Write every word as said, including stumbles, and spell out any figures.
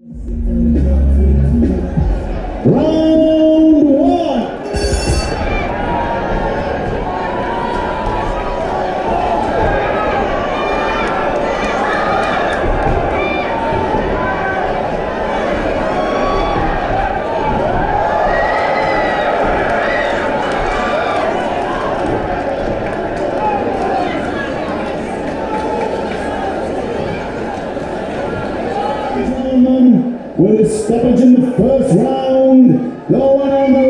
Round one. With a stoppage in the first round, the one on the